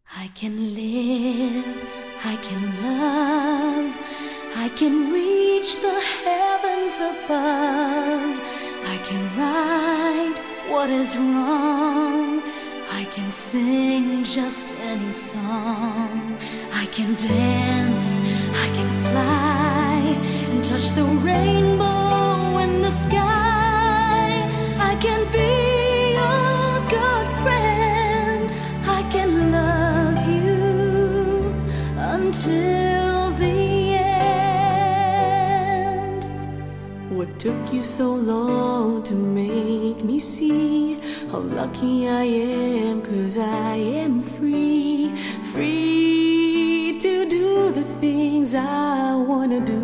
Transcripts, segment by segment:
I can live, I can love, I can reach the heavens above. I can right what is wrong, I can sing just any song. I can dance, I can fly, and touch the rainbow in the sky. I can be a good friend, I can love you until the end. What took you so long to make me see how lucky I am? 'Cause I am free, free to do the things I wanna do.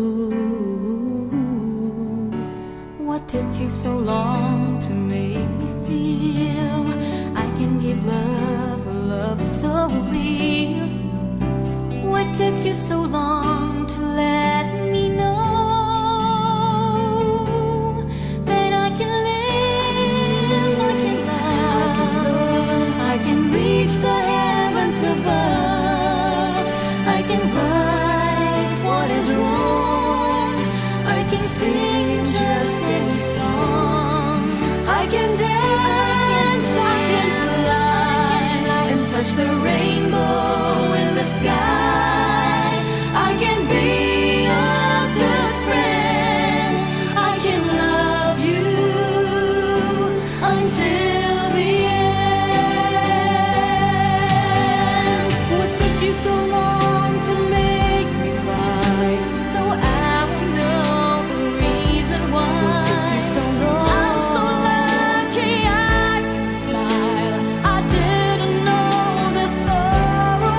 What took you so long to make me feel I can give love, a love so real? What took you so long to let me know that I can live, I can love, I can reach the heavens above. I can right what is wrong, I can sing just any song. I can dance, I can fly, and touch the rainbow in the sky. I can be a good friend, I can love you until the end. What took you so long to make me cry? So I will know the reason why. So long. I'm so lucky I can smile, I didn't know this for a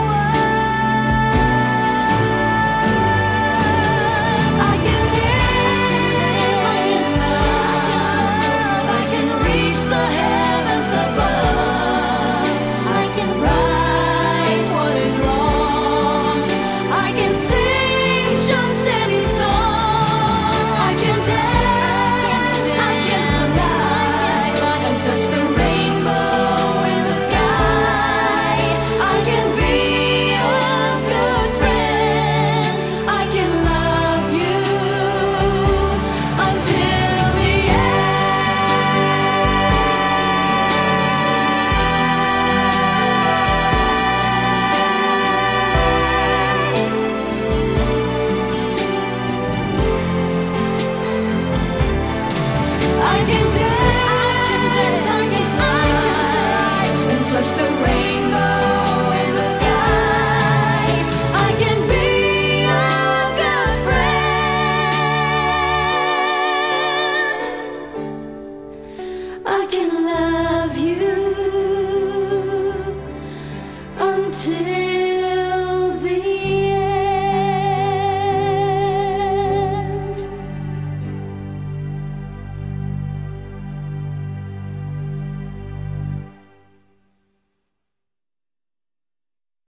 while. I can live, I can love, I can reach the heavens above. I can right what is wrong, I can sing just any song. I can dance, I can fly, and touch the rainbow in the sky. I can be a good friend, I can love you until the I can dance, I can fly, and touch the rainbow in the sky. I can be a good friend, I can love you until